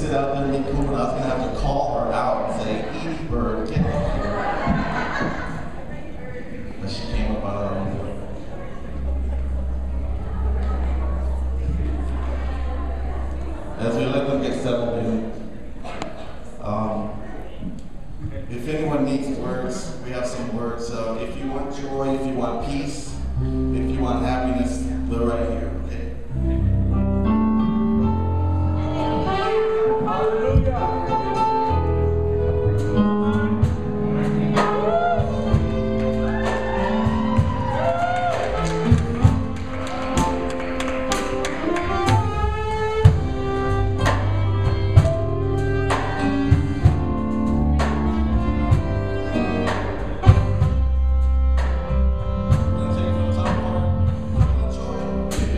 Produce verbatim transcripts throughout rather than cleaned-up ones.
sit out there and be cool, and I was going to have to call her out and say, Edie Bird, get up here. But she came up on her own. As we let them get settled in, um, if anyone needs words, we have some words. So if you want joy, if you want peace, if you want happiness, they're right here, okay? Hallelujah. If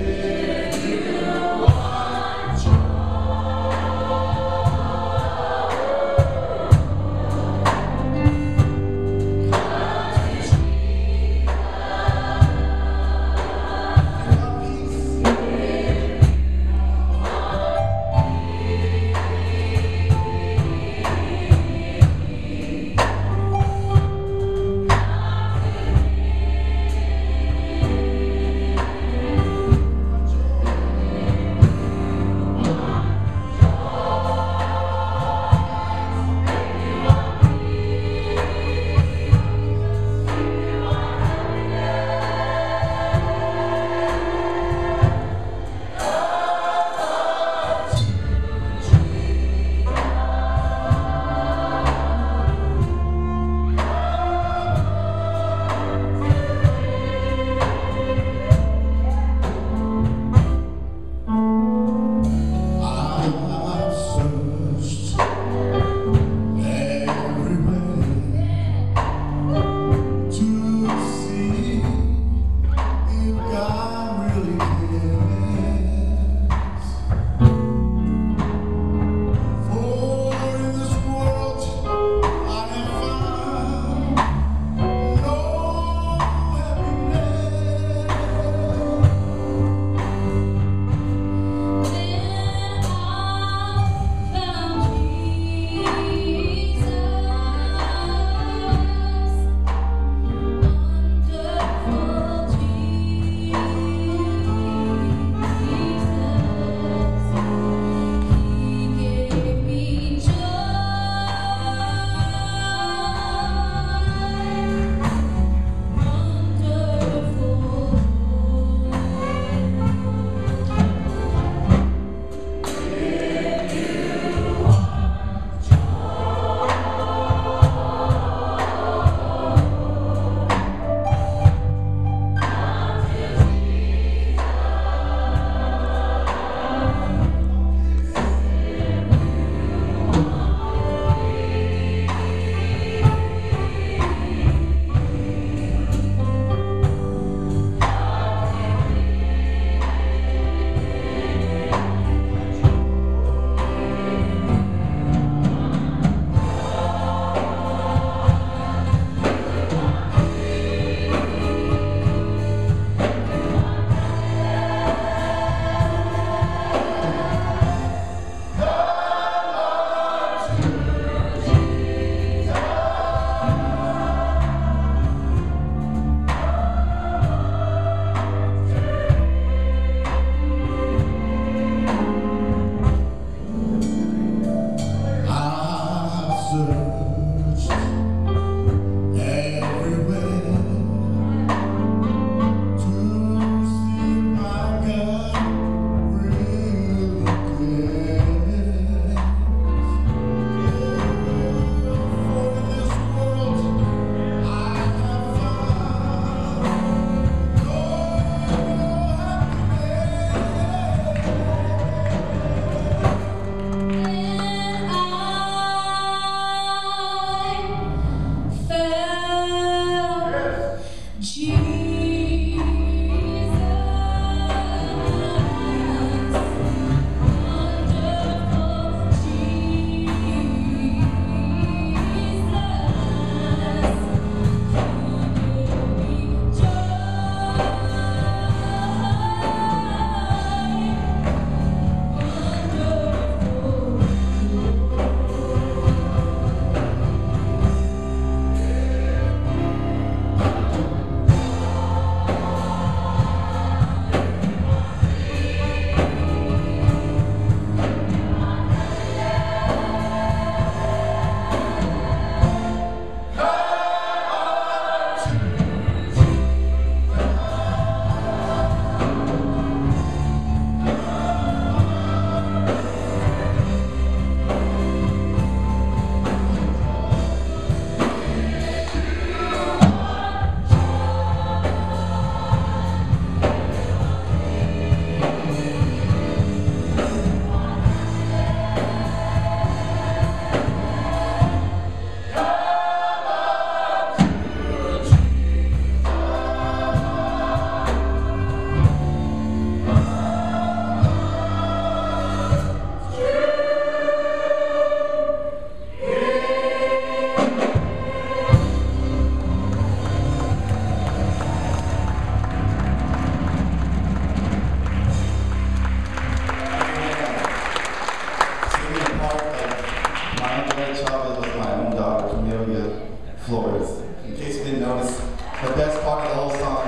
chorus. In case you didn't notice, the best part of the whole song